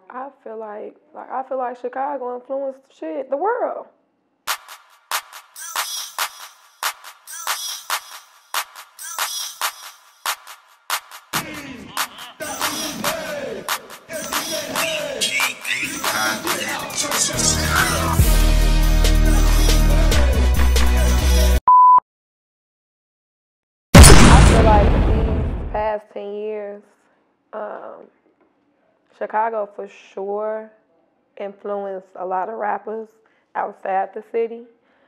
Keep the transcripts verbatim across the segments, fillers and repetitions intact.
I feel like, like I feel like Chicago influenced shit, the world. I feel like these past ten years, um, Chicago for sure influenced a lot of rappers outside the city.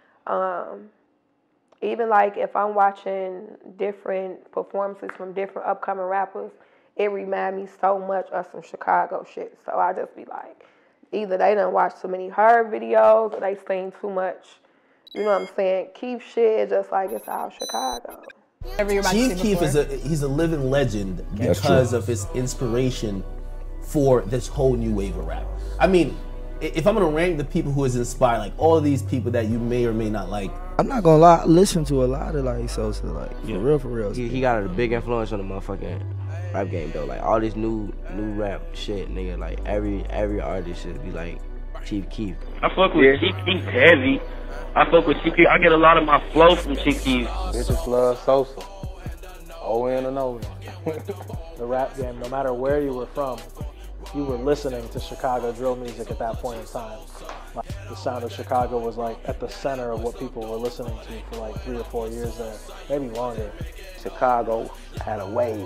Um, even like if I'm watching different performances from different upcoming rappers, it reminds me so much of some Chicago shit. So I just be like, either they done watched too many her videos or they seen too much, you know what I'm saying, Keith shit, just like it's all Chicago. Chief Keef is a he's a living legend because of his inspiration for this whole new wave of rap. I mean, if I'm gonna rank the people who is inspired, like all of these people that you may or may not like, I'm not gonna lie, I listen to a lot of like Sosa, like for yeah. real, for real. He, he got a big influence on the motherfucking rap game though. Like all this new new rap shit, nigga. Like every every artist should be like Chief Keef. I fuck with yeah. Chief Keef heavy. I fuck with Chief Keef. I get a lot of my flow from Chief Keef. Bitches love Sosa. O in and O. The rap game, no matter where you were from, you were listening to Chicago drill music at that point in time. Like, the sound of Chicago was like at the center of what people were listening to for like three or four years there, maybe longer. Chicago had a wave.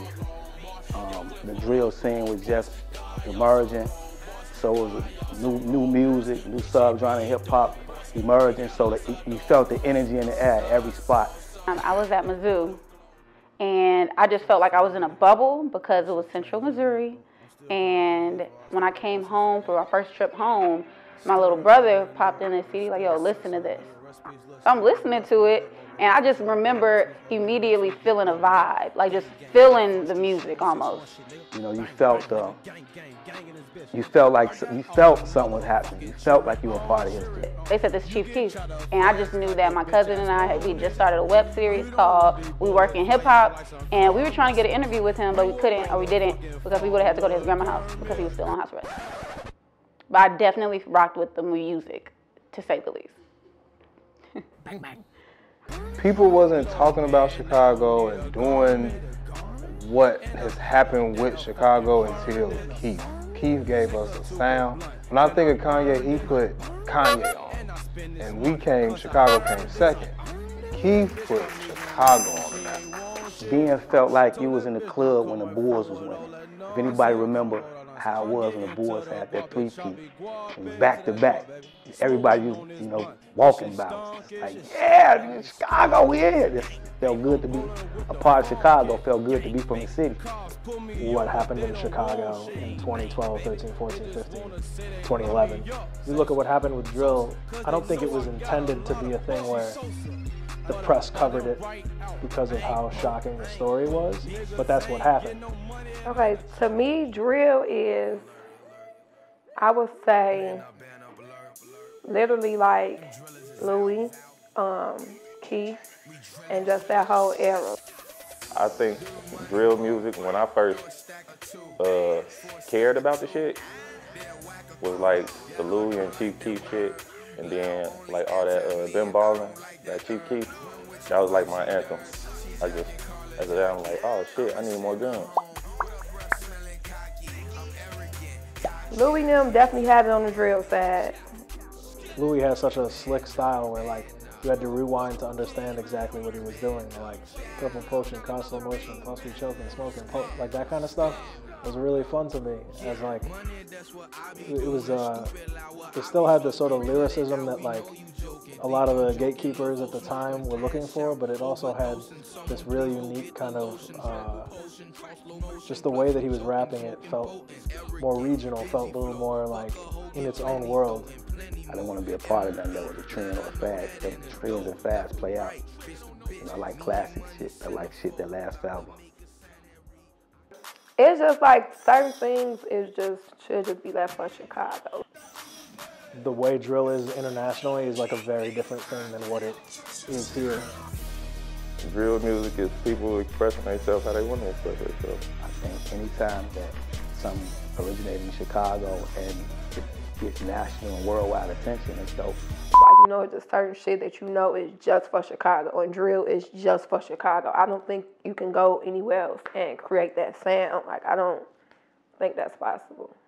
Um, the drill scene was just emerging, so it was new new music, new sub-genre hip hop emerging, so that you felt the energy in the air at every spot. Um, I was at Mizzou, and I just felt like I was in a bubble because it was Central Missouri. And when I came home for our first trip home, my little brother popped in the C D like, yo, listen to this. So I'm listening to it, and I just remember immediately feeling a vibe, like just feeling the music almost. You know, you felt uh, you felt like you felt something was happening. You felt like you were part of history. They said this Chief Keef, and I just knew that my cousin and I, we just started a web series called We Work in Hip Hop, and we were trying to get an interview with him, but we couldn't, or we didn't, because we would have had to go to his grandma's house because he was still on house arrest. But I definitely rocked with the music, to say the least. Bang, bang. People wasn't talking about Chicago and doing what has happened with Chicago until Keith. Keith gave us a sound. When I think of Kanye, he put Kanye on. And we came, Chicago came second. Keith put Chicago on the map. Being felt like you was in the club when the Bulls was winning. If anybody remember how it was when the Bulls had that three-peat, back to back, everybody was, you know, walking by. Like, yeah, Chicago, we in. It felt good to be a part of Chicago. Felt good to be from the city. What happened in Chicago in twenty twelve, thirteen, fourteen, fifteen, twenty eleven. You look at what happened with drill. I don't think it was intended to be a thing where the press covered it because of how shocking the story was, but that's what happened. Okay, to me, drill is, I would say, literally like Louis, um, Keith, and just that whole era. I think drill music, when I first uh, cared about the shit, was like the Louis and Chief Keef shit, and then like all that uh, Ben Ballin, that Chief Keef, that was like my anthem. I just, after that, I'm like, oh shit, I need more guns. Louis and them definitely had it on the drill side. Louis has such a slick style where like you had to rewind to understand exactly what he was doing. Like purple potion, cause slow motion, plus we choking, smoking, po like that kind of stuff was really fun to me. As like it was, uh, it still had the sort of lyricism that like a lot of the gatekeepers at the time were looking for, but it also had this really unique kind of, uh, just the way that he was rapping it felt more regional, felt a little more like in its own world. I didn't want to be a part of that. That was a trend or a fast. The trends and fads play out. You know, I like classic shit. I like shit that lasts forever. It's just like certain things is just should just be left for Chicago. The way drill is internationally is like a very different thing than what it is here. Drill music is people expressing themselves how they want to express themselves. I think anytime that some originated in Chicago and it gets national and worldwide attention. It's dope. Like, you know, it's just certain shit that you know is just for Chicago, and drill is just for Chicago. I don't think you can go anywhere else and create that sound. Like, I don't think that's possible.